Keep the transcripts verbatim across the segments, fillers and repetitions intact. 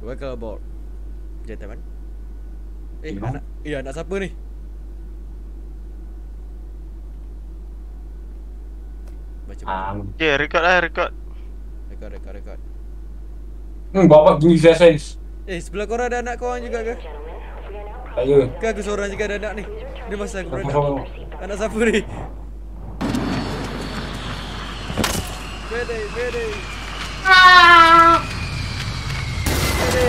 Welcome aboard, gentlemen. Eh, anak, iya anak siapa ni? Baca baca. Um, okay, record lah, record. Record, record, record. Hmm, bapak gini saya sains. Eh, sebelah korang ada anak korang juga ke? Tak ya. Ke aku seorang juga ada anak ni? Ni masa aku beranak. Sama-sama. Anak siapa ni? Bede, bede. Bede.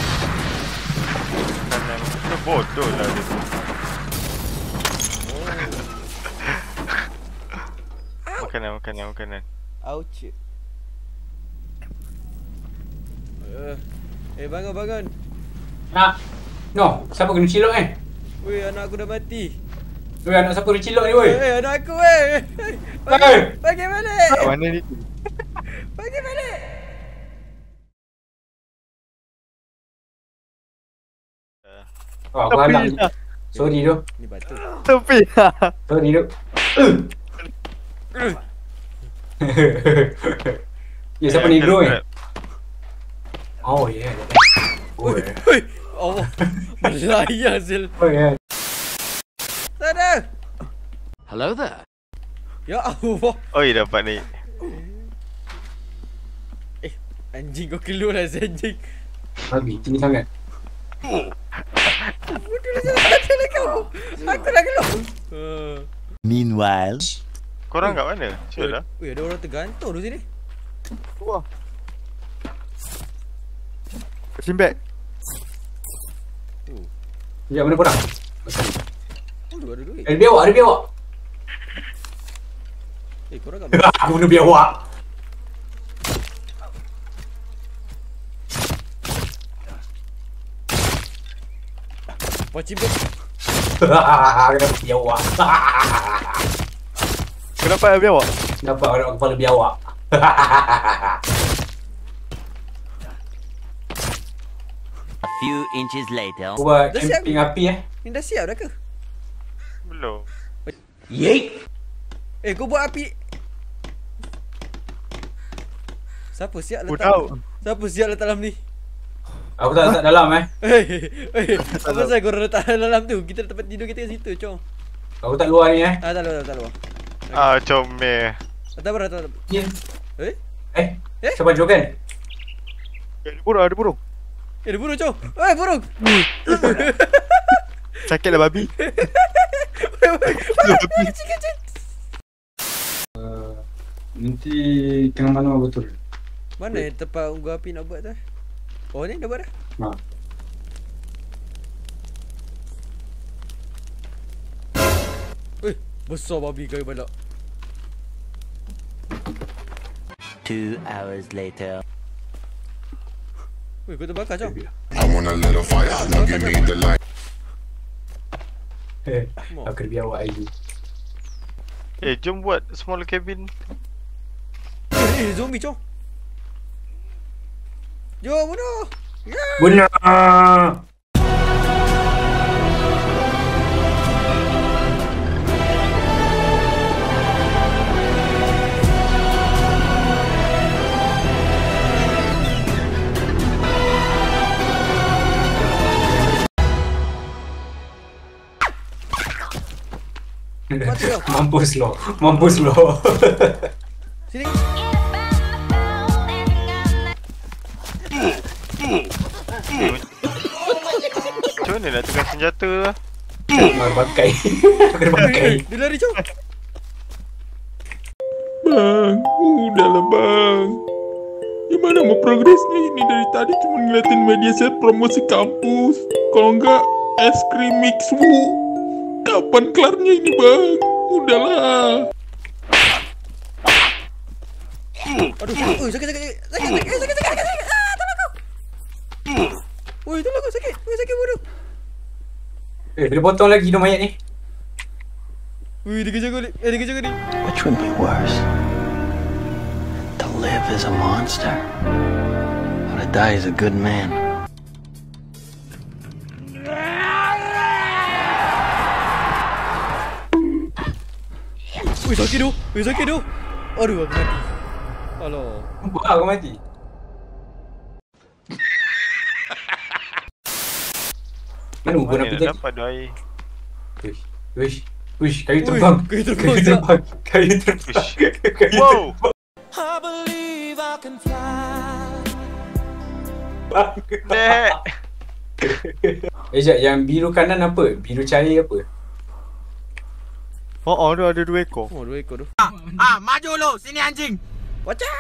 Itu bodoh lah dia. Makanan, makanan, makanan. Ouch. Uh, eh, bangun, bangun. Nak. No, siapa kena cilok eh? Weh, anak aku dah mati. Weh, anak siapa kena cilok ni weh? Eh, anak aku weh. Bagi, Hey. bagi balik. Mana ni? Bagi balik. Oh, aku anak. Sorry tu. Ni batu. Tepi. Sorry tu. Ya, siapa ni bro eh? Oh yeah. Oh yeah. Oi. Allah. Melayang sil. Oh yeah. Sana. Hello there. Ya Allah. Oi, dapat ni. Eh, anjing kau keluar lah anjing. Babi, tinggi sangat. Bodoh lah jangan kau. Aku dah keluar. Uh. Meanwhile, Korang kat mana? Cik lah. Weh, ada orang tergantung di sini. Wah. Pushing back. Oh, Sekejap, mana korang? oh ada duit. Ada biawak, ada biawak. Eh, korang kat mana? Aku guna biawak. Pacim bet. Kena biawak. Kenapa ada biawak? Nampak orang kepala biawak. a few inches later. Aku buat Dah siap camping ke? api eh. Ni dah siap dah ke? Belum. Yeay. Eh, kau buat api. Siapa siap Aku letak? tahu. Siapa siap letak dalam ni? Aku tak letak dalam eh. Hei, hei, apa pasal korang letak dalam tu? Kita tempat tidur kita kat situ, Cong. Aku tak luar ni eh. Ah, tak luar, tak luar. Ah, comel. Tak apa, tak apa. Ya. Eh? Eh. Eh? Siapa jogan? Ada burung, ada burung. Eh, ada burung, Cong. Eh, burung. Sakit lah babi. Kecil, kecil. Uh, nanti tengah malam betul. Mana yang tempat unggu api nak buat tu? Oh, ni dah buat dah? Ha. Eh, besar babi kau balak. Two hours later. Weh, kau terbakar, Cong. I want a little fire, now give me the light. Eh, Mau. aku kena biawak lagi. Eh, jom buat small cabin. Eh, eh, zombie, Cong. Jom, bunuh. Ya. Benar. Mati kau. Mampus lo. Mampus lo. Sini. Macam mana nak tukar senjata lah? Mari pakai. Aku kena pakai. Eh, dia lari, Cong. Bang, udahlah bang. Gimana mau progresnya ini dari tadi cuma ngeliatin media set promosi kampus. Kalau enggak es krim mixu. Kapan kelarnya ini bang? Udahlah. Aduh, sakit, sakit, sakit, sakit, sakit, sakit, sakit, sakit, sakit, ah, tolong kau. Woi, tolong kau, sakit, woi, sakit bodoh. Eh, bila potong lagi hidung mayat ni? Woi, dia kejar kau ni, eh, dia kejar kau ni. Which would be worse? To live as a monster, or to die as a good man? Woi, sakit tu, woi, sakit tu. Aduh, aku mati. Alah. Buat aku mati. Mana gua nak Mana pergi? nak dapat ada air? Wish, wish, wish, kayu terbang. Kayu terbang, Kayu terbang. Kayu terbang. Kayu Wow. terbang. Dek. Eh, Jad, yang biru kanan apa? Biru cair apa? Oh, oh, ada dua ekor. Oh, dua ekor tu. Ah, maju lu, sini anjing. Wacah.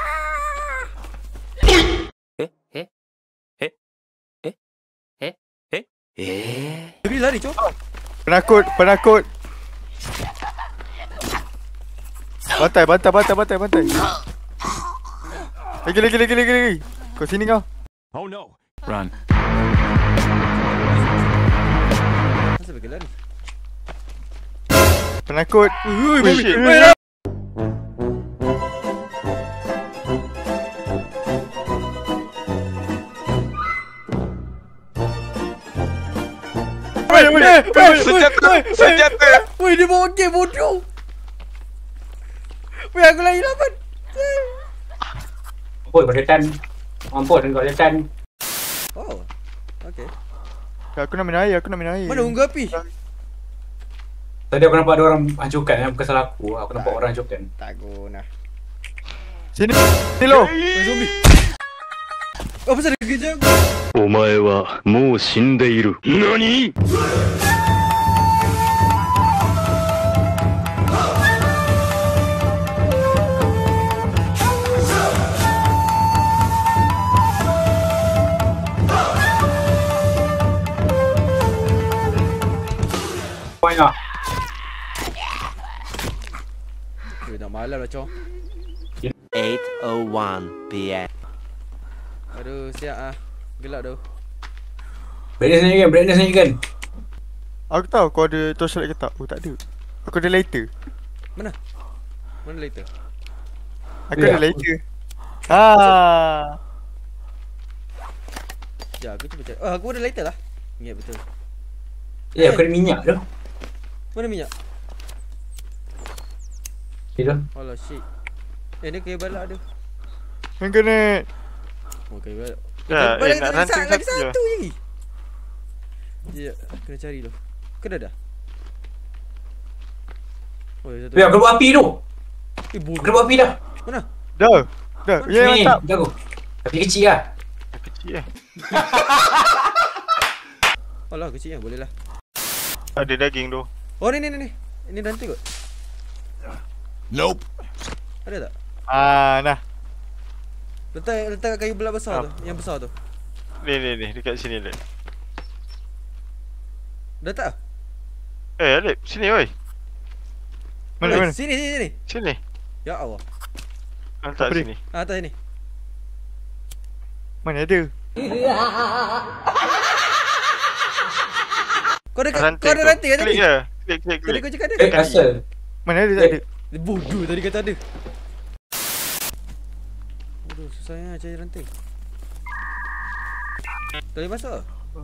Pergi lari, cok. Penakut, penakut. Bantai, bantai, bantai, bantai, bantai. Lagi, lagi, lagi, lagi, lagi. Kau sini kau. Oh no. Run. Kenapa pergi lari? Penakut. Ui, Ui, shit. Weh, weh, weh, Senjata, senjata. weh, dia bawa game bodoh. Weh, aku lagi lapan. Ampun, berdetan. Ampun, kau detan. Oh, okay. Aku nak minum air, aku nak minum air. Mana unggah api? Tadi aku nampak ada orang hancurkan, bukan salah aku. Aku nampak orang hancurkan. Tak guna. Sini, sini lo. Weh, zombie. Apa pasal dia kejap? お前はもう死んでいる。何？ Banyak. Weh, dah malam lah, cok. eight oh one p m Aduh, siap ah. Gelap tu. Brightness naik kan, brightness naik kan. Aku tahu kau ada torchlight ke tak? Oh, tak ada. Aku ada lighter. Mana? Mana later? Aku Ya. ada lighter. Ah. Ya, aku cuba cari. Oh, aku ada lighter lah. Ingat betul. Eh, aku ada minyak tu. Mana minyak? Kira. Alah, shit. Eh, ni kayu balak ada. Yang kena. Oh, kayu balak. Ya, Balak eh, nak lagi, ranting lagi satu je. satu je. Ya, kena cari tu. Kena dah? Oh, satu. Weh, aku buat api tu. Eh, Aku bodoh. buat api dah. Mana? Dah. Dah. Ya, Ni, mantap. dah aku. Api kecil lah. Kecil eh. Alah, kecil lah. Boleh lah. Ada daging tu. Oh, ni, ni, ni. ni. Ini ranting kot. Nope. Ada tak? Ah, nah. Letak letak kayu belak besar Ah. tu. Yang besar tu. Ni, ni, ni. Dekat sini, Lep. Dah tak? Eh, Lep. Sini, oi. Mana, Eh, mana? Sini, sini, sini. Sini. Ya Allah. Letak Apa sini. Ah, atas sini. Mana ada? Kau ada Ranting kau ada tu. ranting kan tadi? Klik je. Klik, klik, Tadi klik. kau cakap ada. Eh, asal. Mana ada, tak ada. Dia bodoh tadi kata ada. Aduh, susahnya cari ranting. Tak boleh masuk.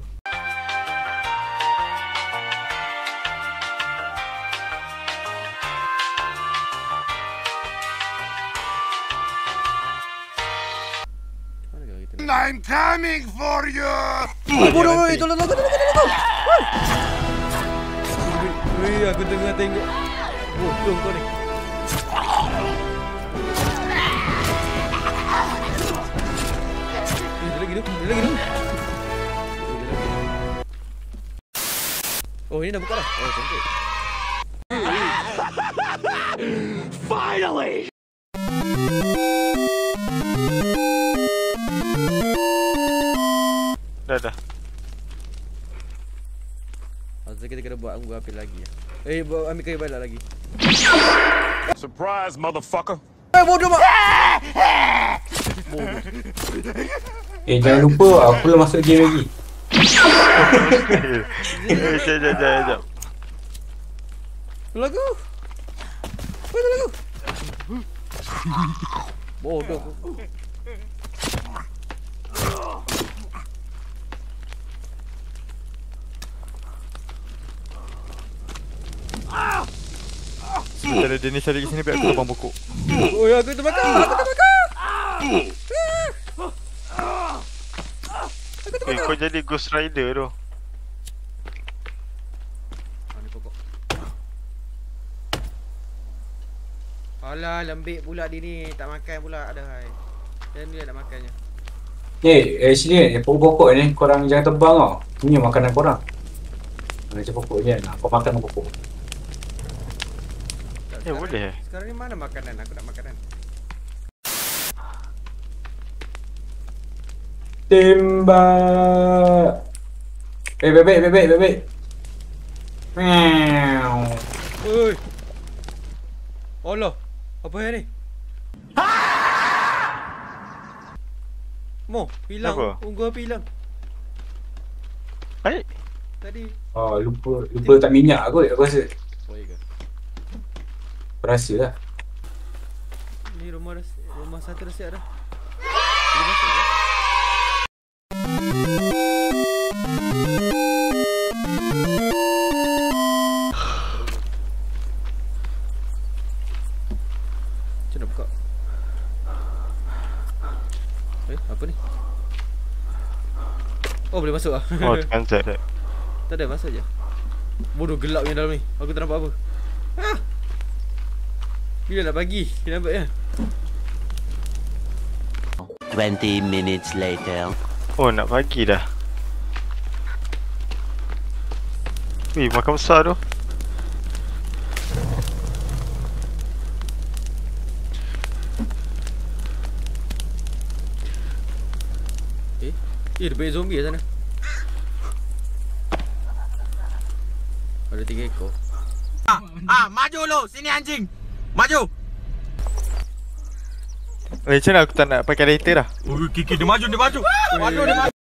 Mana kau kita? I'm coming for you. Oh, bodoh, oi, tolong tolong tolong tolong tolong. Wei, aku tengah tengok. Bodoh kau ni. Eh, dia lagi tu, dia lagi tu. Oh, ini dah buka dah. Oh, cantik. Finally! Dah, dah. Lepas tu kita kena buat anggur api lagi. Eh, buat ambil kayu balak lagi. Surprise, motherfucker. Eh, bodoh mak. Eh, jangan lupa aku belum masuk game lagi. Eh, Sekejap, sekejap, sekejap. Tolong aku. Weh, tolong aku. Bodoh aku. Kalau Dennis cari kat sini, biar aku lubang pokok. Oh, ya, aku terbakar. Aku terbakar. Eh, kau jadi Ghost Rider tu. Alah, lembik pula dia ni. Tak makan pula. Adahai. Dan dia nak makannya. Eh, eh sini ni, pokok-pokok ni korang jangan tebang tau. Ini makanan korang. Macam pokok je, nak kau makan pokok. Eh, boleh eh? Sekarang ni mana makanan? Aku nak makanan. Tembak. Eh, bebek, bebek, bebek. Meow. Oi. Allah. Apa yang ni? Mo, hilang. Apa? Unggu api hilang. Baik. Tadi. Oh, lupa lupa tak minyak kot aku rasa. Oh, iya ke? Berasa lah. Ni rumah ras rumah satu rasiat dah. Boleh masuk ke? Macam nak buka? Eh, apa ni? Oh, boleh masuk lah. Oh, tekan Z. Tak ada, masuk je. Bodoh, gelap yang dalam ni. Aku tak nampak apa. Ah! Bila nak pagi? Kita nampak ya? Twenty minutes later. Oh, nak pagi dah. Wih, makan besar tu. Eh? Eh, ada banyak zombie kat sana. Ada tiga ekor. Ah, ah, maju lu. Sini anjing. Maju. Eh, macam mana aku tak nak pakai lighter dah? Oh, Kiki dia maju, dia maju. Maju, dia maju.